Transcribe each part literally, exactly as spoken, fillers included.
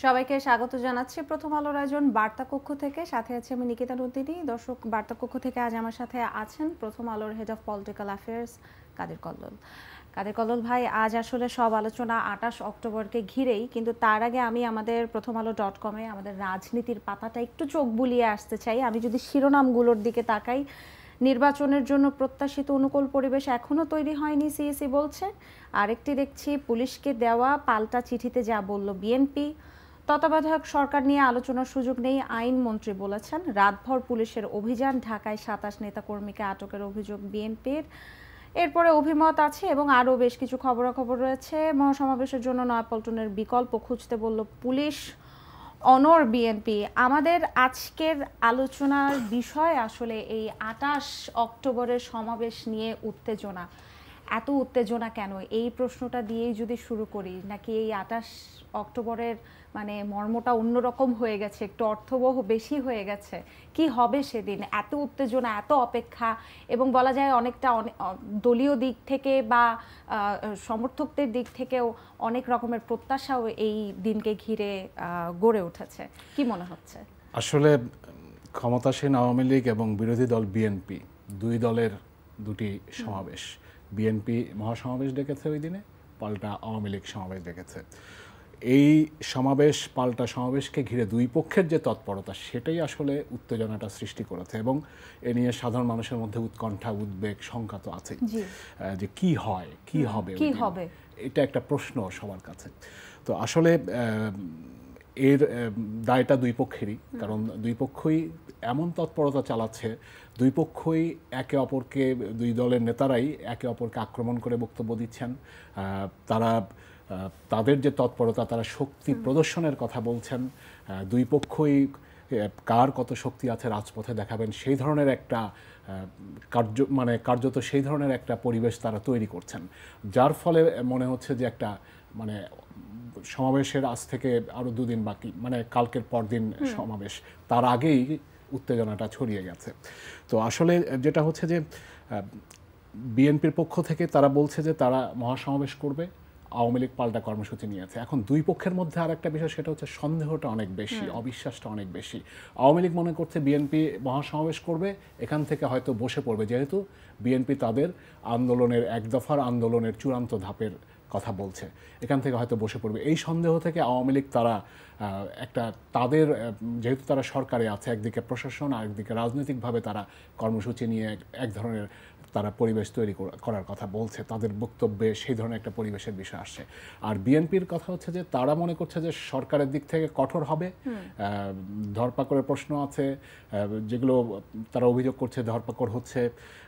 সবাইকে স্বাগত জানাচ্ছি প্রথম আলোর আয়োজন বার্তা কক্ষ থেকে। সাথে আছে আমি নিকিতা নন্দিনী। দর্শক, বার্তা কক্ষ থেকে আজ আমার সাথে আছেন প্রথম আলোর head of political affairs Kader Kallol. Kader Kallol ভাই, আজ আসলে সব আলোচনা আটাশ অক্টোবরকে ঘিরেই, কিন্তু তার আগে আমি আমাদের প্রথম আলো ডট কমে আমাদের রাজনীতির পাতাটা একটু চোখ বুলিয়ে আসতে চাই। আমি যদি শিরোনামগুলোর দিকে তাকাই, নির্বাচনের জন্য প্রত্যাশিত অনুকূল পরিবেশ এখনও তৈরি হয়নি সিএসি বলছে। আরেকটি দেখছি পুলিশকে দেওয়া পাল্টা চিঠিতে যা বলল বিএনপি। তত্ত্বাবধায়ক সরকার নিয়ে আলোচনার সুযোগ নেই, আইনমন্ত্রী বলেছেন। রাতভর পুলিশের অভিযান, ঢাকায় সাতাশ নেতাকর্মীকে আটকের অভিযোগ বিএনপির। এরপরে অভিমত আছে এবং আরও বেশ কিছু খবরাখবর রয়েছে। মহাসমাবেশের জন্য নয়াপল্টনের বিকল্প খুঁজতে বলল পুলিশ। অনর বিএনপি। আমাদের আজকের আলোচনার বিষয় আসলে এই আটাশ অক্টোবরের সমাবেশ নিয়ে উত্তেজনা। এত উত্তেজনা কেন, এই প্রশ্নটা দিয়েই যদি শুরু করি, নাকি এই আটাশ অক্টোবরের মানে মর্মটা অন্যরকম হয়ে গেছে, একটু অর্থবহ বেশি হয়ে গেছে? কি হবে সেদিন? এত উত্তেজনা, এত অপেক্ষা, এবং বলা যায় অনেকটা দলীয় দিক থেকে বা সমর্থকদের দিক থেকেও অনেক রকমের প্রত্যাশাও এই দিনকে ঘিরে গড়ে উঠেছে। কি মনে হচ্ছে? আসলে ক্ষমতাসীন আওয়ামী লীগ এবং বিরোধী দল বিএনপি, দুই দলের দুটি সমাবেশ। বিএনপি মহাসমাবেশ ডেকেছে ওই দিনে, পাল্টা আওয়ামী লীগ সমাবেশ ডেকেছে। এই সমাবেশ পাল্টা সমাবেশকে ঘিরে দুই পক্ষের যে তৎপরতা, সেটাই আসলে উত্তেজনাটা সৃষ্টি করেছে, এবং এ নিয়ে সাধারণ মানুষের মধ্যে উৎকণ্ঠা, উদ্বেগ, শঙ্কা তো আছেই যে কি হয়, কি হবে, কি হবে, এটা একটা প্রশ্ন সবার কাছে। তো আসলে এর দায়টা দুই পক্ষেরই, কারণ দুই পক্ষই এমন তৎপরতা চালাচ্ছে, দুই পক্ষই একে অপরকে, দুই দলের নেতারাই একে অপরকে আক্রমণ করে বক্তব্য দিচ্ছেন। তারা তাদের যে তৎপরতা, তারা শক্তি প্রদর্শনের কথা বলছেন। দুই পক্ষই কার কত শক্তি আছে রাজপথে দেখাবেন, সেই ধরনের একটা কার্য মানে কার্যত সেই ধরনের একটা পরিবেশ তারা তৈরি করছেন, যার ফলে মনে হচ্ছে যে একটা মানে সমাবেশের আজ থেকে আরও দুদিন বাকি, মানে কালকের পরদিন সমাবেশ, তার আগেই উত্তেজনাটা ছড়িয়ে গেছে। তো আসলে যেটা হচ্ছে যে বিএনপির পক্ষ থেকে তারা বলছে যে তারা মহাসমাবেশ করবে, আওয়ামী লীগ পাল্টা কর্মসূচি নিয়েছে। এখন দুই পক্ষের মধ্যে আর একটা বিষয়, সেটা হচ্ছে সন্দেহটা অনেক বেশি, অবিশ্বাসটা অনেক বেশি। আওয়ামী লীগ মনে করছে বিএনপি মহাসমাবেশ করবে, এখান থেকে হয়তো বসে পড়বে, যেহেতু বিএনপি তাদের আন্দোলনের এক দফার আন্দোলনের চূড়ান্ত ধাপের কথা বলছে, এখান থেকে হয়তো বসে পড়বে। এই সন্দেহ থেকে আওয়ামী লীগ তারা একটা তাদের, যেহেতু তারা সরকারে আছে, একদিকে প্রশাসন আর একদিকে রাজনৈতিকভাবে তারা কর্মসূচি নিয়ে এক ধরনের তারা পরিবেশ তৈরি করার কথা বলছে, তাদের বক্তব্যে সেই ধরনের একটা পরিবেশের বিষয় আসছে। আর বিএনপির কথা হচ্ছে যে তারা মনে করছে যে সরকারের দিক থেকে কঠোর হবে, ধরপাকড়ের প্রশ্ন আছে, যেগুলো তারা অভিযোগ করছে ধরপাকড় হচ্ছে,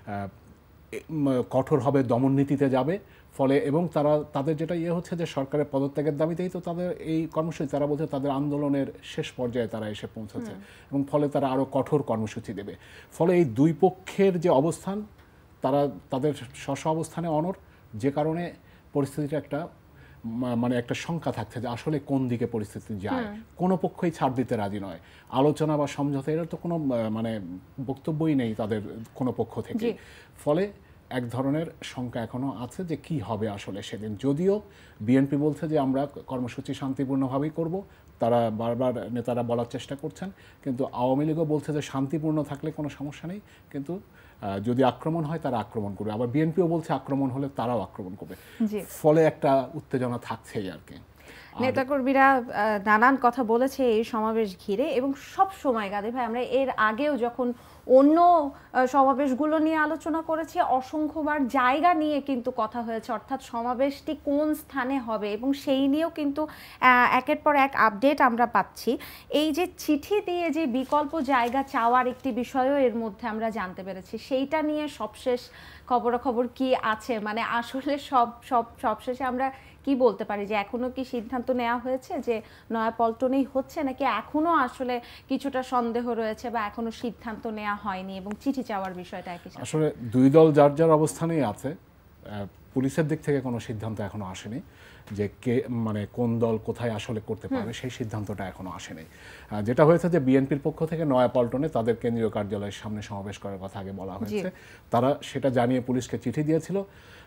কঠোর হবে, দমননীতিতে যাবে। ফলে এবং তারা তাদের যেটা ইয়ে হচ্ছে যে সরকারের পদত্যাগের দাবিতেই তো তাদের এই কর্মসূচি, তারা বলছে তাদের আন্দোলনের শেষ পর্যায়ে তারা এসে পৌঁছেছে, এবং ফলে তারা আরও কঠোর কর্মসূচি দেবে। ফলে এই দুই পক্ষের যে অবস্থান, তারা তাদের স্ব অবস্থানে অনড়, যে কারণে পরিস্থিতিটা একটা মানে একটা শঙ্কা থাকছে যে আসলে কোন দিকে পরিস্থিতি যায়। কোনো পক্ষই ছাড় দিতে রাজি নয়, আলোচনা বা সমঝোতা এর তো কোনো মানে বক্তব্যই নেই তাদের কোনো পক্ষ থেকে। ফলে এক ধরনের শঙ্কা এখনো আছে যে কি হবে আসলে সেদিন। যদিও বিএনপি বলছে যে আমরা কর্মসূচি শান্তিপূর্ণভাবেই করব, তারা বারবার নেতারা বলার চেষ্টা করছেন, কিন্তু আওয়ামী লীগও বলছে যে শান্তিপূর্ণ থাকলে কোনো সমস্যা নেই, কিন্তু যদি আক্রমণ হয় তারা আক্রমণ করবে। আবার বিএনপিও বলছে আক্রমণ হলে তারাও আক্রমণ করবে। ফলে একটা উত্তেজনা থাকছেই আর কি। নেতাকর্মীরা নানান কথা বলেছে এই সমাবেশ ঘিরে, এবং সব সময় গাদে ভাই আমরা এর আগেও যখন অন্য সমাবেশগুলো নিয়ে আলোচনা করেছি, অসংখ্যবার জায়গা নিয়ে কিন্তু কথা হয়েছে, অর্থাৎ সমাবেশটি কোন স্থানে হবে, এবং সেই নিয়েও কিন্তু একের পর এক আপডেট আমরা পাচ্ছি। এই যে চিঠি দিয়ে যে বিকল্প জায়গা চাওয়ার একটি বিষয়ও এর মধ্যে আমরা জানতে পেরেছি, সেইটা নিয়ে সবশেষ খবরাখবর কি আছে? মানে আসলে সব সব সবশেষে আমরা কি বলতে পারি যে এখনো কি সিদ্ধান্ত নেওয়া হয়েছে যে নয়াপল্টনেই হচ্ছে, নাকি এখনো আসলে কিছুটা সন্দেহ রয়েছে বা এখনো সিদ্ধান্ত নেওয়া হয়নি, এবং চিঠি চাওয়ার বিষয়টা একই সাথে? আসলে দুই দল যার যার অবস্থানেই আছে, পুলিশের দিক থেকে কোনো সিদ্ধান্ত এখনো আসেনি যে কে মানে কোন দল কোথায় আসলে করতে পারবে, সেই সিদ্ধান্তটা এখনো আসেনি। যেটা হয়েছে যে বিএনপির পক্ষ থেকে নয়াপল্টনে তাদের কেন্দ্রীয় কার্যালয়ের সামনে সমাবেশ করার কথা আগে বলা হয়েছে, তারা সেটা জানিয়ে পুলিশকে চিঠি দিয়েছিল।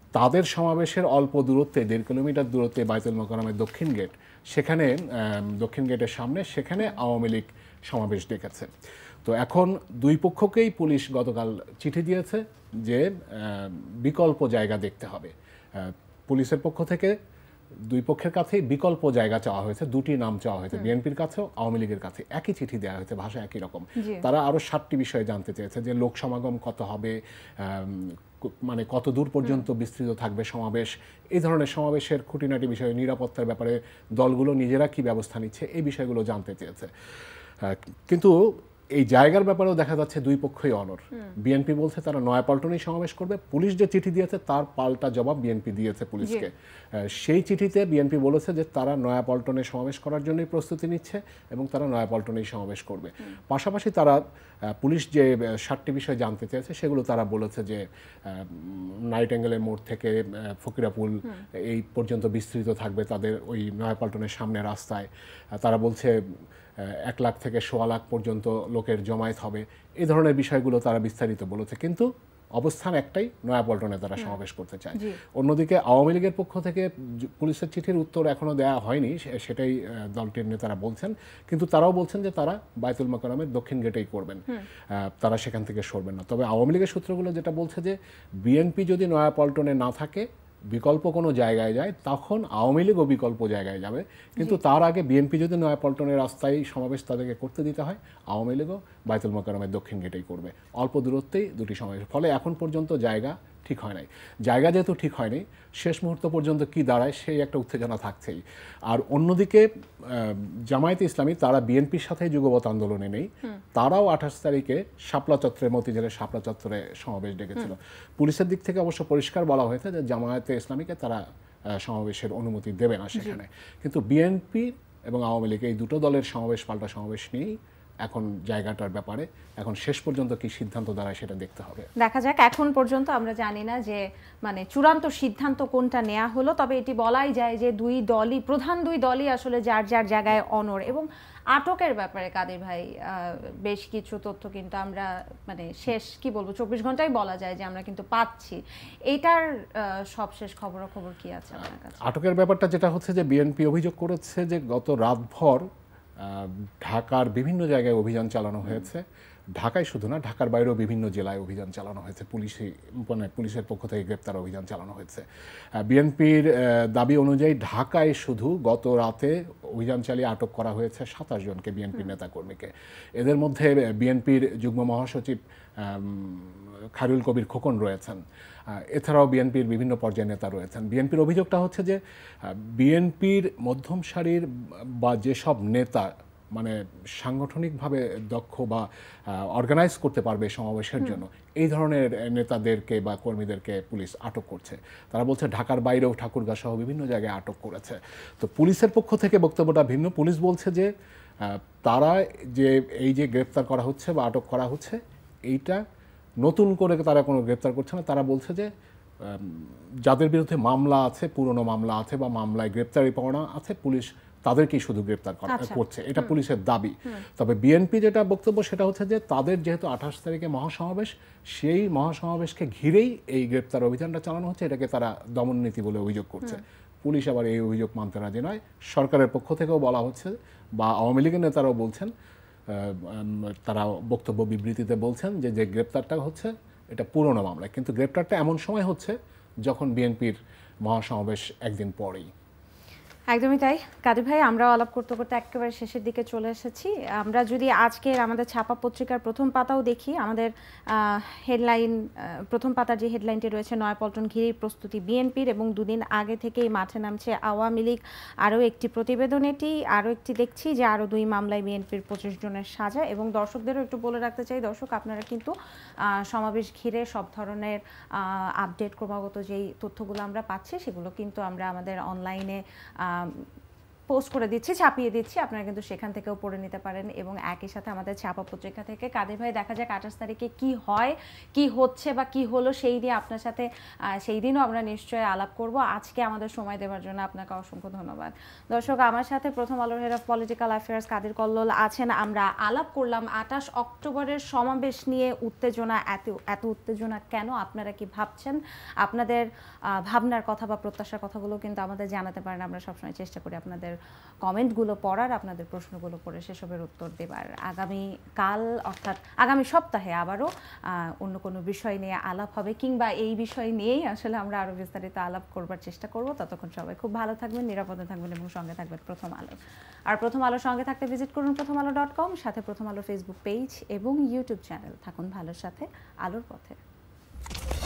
তাদের সমাবেশের অল্প দূরত্বে দেড় কিলোমিটার দূরত্বে বায়তুল মোকাররমের দক্ষিণ গেট, সেখানে দক্ষিণ গেটের সামনে সেখানে আওয়ামী লীগ সমাবেশ ডেকেছে। তো এখন দুই পক্ষকেই পুলিশ গতকাল চিঠি দিয়েছে যে বিকল্প জায়গা দেখতে হবে। পুলিশের পক্ষ থেকে দুই পক্ষের কাছেই বিকল্প জায়গা চাওয়া হয়েছে, দুটি নাম চাওয়া হয়েছে, বিএনপির কাছেও আওয়ামী লীগের কাছে একই চিঠি দেওয়া হয়েছে, ভাষা একই রকম। তারা আরও সাতটি বিষয়ে জানতে চেয়েছে, যে লোক সমাগম কত হবে, মানে কত দূর পর্যন্ত বিস্তৃত থাকবে সমাবেশ, এই ধরনের সমাবেশের খুঁটিনাটি বিষয়ে, নিরাপত্তার ব্যাপারে দলগুলো নিজেরা কি ব্যবস্থা নিচ্ছে, এই বিষয়গুলো জানতে চেয়েছে। কিন্তু এই জায়গার ব্যাপারেও দেখা যাচ্ছে দুই পক্ষই অনড়। বিএনপি বলছে তারা নয়াপল্টনেই সমাবেশ করবে, পুলিশ যে চিঠি দিয়েছে তার পাল্টা জবাব বিএনপি দিয়েছে পুলিশকে। সেই চিঠিতে বিএনপি বলেছে যে তারা নয়াপল্টনে সমাবেশ করার জন্যই প্রস্তুতি নিচ্ছে এবং তারা নয়াপল্টনেই সমাবেশ করবে। পাশাপাশি তারা পুলিশ যে সাতটি বিষয় জানতে চেয়েছে সেগুলো তারা বলেছে যে নাইটেঙ্গেলের মোড় থেকে ফকিরাপুল এই পর্যন্ত বিস্তৃত থাকবে তাদের ওই নয়াপল্টনের সামনে রাস্তায়। তারা বলছে এক লাখ থেকে সোয়া লাখ পর্যন্ত লোকের জমায়েত হবে, এই ধরনের বিষয়গুলো তারা বিস্তারিত বলেছে। কিন্তু অবস্থান একটাই, নয়াপল্টনে তারা সমাবেশ করতে চায়। অন্যদিকে আওয়ামী লীগের পক্ষ থেকে পুলিশের চিঠির উত্তর এখনো দেওয়া হয়নি, সেটাই দলটির নেতারা বলছেন। কিন্তু তারাও বলছেন যে তারা বায়তুল মোকাররমের দক্ষিণ গেটেই করবেন, তারা সেখান থেকে সরবেন না। তবে আওয়ামী লীগের সূত্রগুলো যেটা বলছে যে বিএনপি যদি নয়াপল্টনে না থাকে, বিকল্প কোনো জায়গায় যায়, তখন আওয়ামী লীগও বিকল্প জায়গায় যাবে। কিন্তু তার আগে বিএনপি যদি নয়াপল্টনের রাস্তায় সমাবেশ তাদেরকে করতে দিতে হয়, আওয়ামী লীগও বায়তুল মোকাররমের দক্ষিণ গেটেই করবে। অল্প দূরত্বেই দুটি সমাবেশ, ফলে এখন পর্যন্ত জায়গা ঠিক হয় নাই। জায়গা যেহেতু ঠিক হয়নি, শেষ মুহূর্ত পর্যন্ত কি দাঁড়ায় সেই একটা উত্তেজনা থাকছেই। আর অন্যদিকে জামায়াতে ইসলামী তারা বিএনপির সাথে যুগপৎ আন্দোলনে নেই, তারাও আঠাশ তারিখে শাপলা চত্বরে, মতিঝিলের শাপলা চত্বরে সমাবেশ ডেকেছিল। পুলিশের দিক থেকে অবশ্য পরিষ্কার বলা হয়েছে যে জামায়াতে ইসলামীকে তারা সমাবেশের অনুমতি দেবে না সেখানে। কিন্তু বিএনপি এবং আওয়ামী লীগ এই দুটো দলের সমাবেশ পাল্টা সমাবেশ নিয়েই এখন জায়গাটার ব্যাপারে এখন শেষ পর্যন্ত কি সিদ্ধান্ত দাঁড়ায় সেটা দেখতে হবে, দেখা যাক। এখন পর্যন্ত আমরা জানি না যে মানে চূড়ান্ত সিদ্ধান্ত কোনটা নেওয়া হলো, তবে এটি বলাই যায় যে দুই দলই, প্রধান দুই দলই আসলে যার যার জায়গায় অনড়। এবং আটকের ব্যাপারে কাদের ভাই বেশ কিছু তথ্য কিন্তু আমরা মানে শেষ কি বলবো চব্বিশ ঘন্টায় বলা যায় যে আমরা কিন্তু পাচ্ছি। এইটার সবশেষ খবরাখবর কি আছে আপনার কাছে? আটকের ব্যাপারটা যেটা হচ্ছে যে বিএনপি অভিযোগ করেছে যে গত রাতভর ঢাকার বিভিন্ন জায়গায় অভিযান চালানো হয়েছে। ঢাকায় শুধু না, ঢাকার বাইরেও বিভিন্ন জেলায় অভিযান চালানো হয়েছে, পুলিশি মানে পুলিশের পক্ষ থেকে গ্রেপ্তার অভিযান চালানো হয়েছে। বিএনপির দাবি অনুযায়ী ঢাকায় শুধু গত রাতে অভিযান চালিয়ে আটক করা হয়েছে সাতাশ জনকে, বিএনপির নেতাকর্মীকে। এদের মধ্যে বিএনপির যুগ্ম মহাসচিব খায়রুল কবির খোকন রয়েছেন, এছাড়াও বিএনপির বিভিন্ন পর্যায়ের নেতা রয়েছেন। বিএনপির অভিযোগটা হচ্ছে যে বিএনপির মধ্যম সারির বা যেসব নেতা মানে সাংগঠনিকভাবে দক্ষ বা অর্গানাইজ করতে পারবে সমাবেশের জন্য, এই ধরনের নেতাদেরকে বা কর্মীদেরকে পুলিশ আটক করছে। তারা বলছে ঢাকার বাইরেও ঠাকুরগাঁ সহ বিভিন্ন জায়গায় আটক করেছে। তো পুলিশের পক্ষ থেকে বক্তব্যটা ভিন্ন। পুলিশ বলছে যে তারা যে এই যে গ্রেপ্তার করা হচ্ছে বা আটক করা হচ্ছে, এইটা নতুন করে তারা কোনো গ্রেপ্তার করছে না। তারা বলছে যে যাদের বিরুদ্ধে মামলা আছে, পুরনো মামলা আছে বা মামলায় গ্রেপ্তারি পাওনা আছে, পুলিশ তাদেরকেই শুধু গ্রেপ্তার করছে, এটা পুলিশের দাবি। তবে বিএনপি যেটা বক্তব্য সেটা হচ্ছে যে তাদের যেহেতু আঠাশ তারিখে মহাসমাবেশ, সেই মহাসমাবেশকে ঘিরেই এই গ্রেপ্তার অভিযানটা চালানো হচ্ছে, এটাকে তারা দমননীতি বলে অভিযোগ করছে। পুলিশ আবার এই অভিযোগ মানতে রাজি নয়। সরকারের পক্ষ থেকেও বলা হচ্ছে বা আওয়ামী লীগের নেতারাও বলছেন, তারা বক্তব্য বিবৃতিতে বলছেন যে যে গ্রেপ্তারটা হচ্ছে এটা পুরনো মামলা, কিন্তু গ্রেপ্তারটা এমন সময় হচ্ছে যখন বিএনপির মহাসমাবেশ একদিন পরেই। একদমই তাই কাদের ভাই, আমরাও আলাপ করতে করতে একেবারে শেষের দিকে চলে এসেছি। আমরা যদি আজকের আমাদের ছাপা পত্রিকার প্রথম পাতাও দেখি, আমাদের হেডলাইন, প্রথম পাতার যে হেডলাইনটি রয়েছে, নয়াপল্টন ঘিরেই প্রস্তুতি বিএনপির এবং দুদিন আগে থেকেই মাঠে নামছে আওয়ামী লীগ। আরও একটি প্রতিবেদন, এটি আরও একটি দেখছি যে আরও দুই মামলায় বিএনপির পঁচিশ জনের সাজা। এবং দর্শকদেরও একটু বলে রাখতে চাই, দর্শক আপনারা কিন্তু সমাবেশ ঘিরে সব ধরনের আপডেট, ক্রমাগত যেই তথ্যগুলো আমরা পাচ্ছি সেগুলো কিন্তু আমরা আমাদের অনলাইনে পোস্ট করে দিচ্ছি, ছাপিয়ে দিচ্ছি, আপনারা কিন্তু সেখান থেকেও পড়ে নিতে পারেন। এবং একই সাথে আমাদের ছাপা পত্রিকা থেকে কাদের ভাই দেখা যাক আঠাশ তারিখে কি হয়, কি হচ্ছে বা কি হলো সেই নিয়ে আপনার সাথে সেই দিনও আমরা নিশ্চয়ই আলাপ করব। আজকে আমাদের সময় দেওয়ার জন্য আপনাকে অসংখ্য ধন্যবাদ। দর্শক, আমার সাথে প্রথম আলোর head of political affairs Kader Kallol আছেন। আমরা আলাপ করলাম আঠাশ অক্টোবরের সমাবেশ নিয়ে। উত্তেজনা, এত এত উত্তেজনা কেন, আপনারা কি ভাবছেন? আপনাদের ভাবনার কথা বা প্রত্যাশার কথাগুলো কিন্তু আমাদের জানাতে পারেন। আমরা সবসময় চেষ্টা করি আপনাদের কমেন্টগুলো পড়ার, আপনাদের প্রশ্নগুলো পড়ে সেসবের উত্তর দেবার। আগামী কাল অর্থাৎ আগামী সপ্তাহে আবারও অন্য কোনো বিষয় নিয়ে আলাপ হবে, কিংবা এই বিষয় নিয়েই আসলে আমরা আরও বিস্তারিত আলাপ করবার চেষ্টা করব। ততক্ষণ সবাই খুব ভালো থাকবেন, নিরাপদে থাকবেন এবং সঙ্গে থাকবেন প্রথম আলো। আর প্রথম আলোর সঙ্গে থাকতে ভিজিট করুন প্রথম আলো ডট কম, সাথে প্রথম আলো ফেসবুক পেজ এবং ইউটিউব চ্যানেল। থাকুন ভালোর সাথে, আলোর পথে।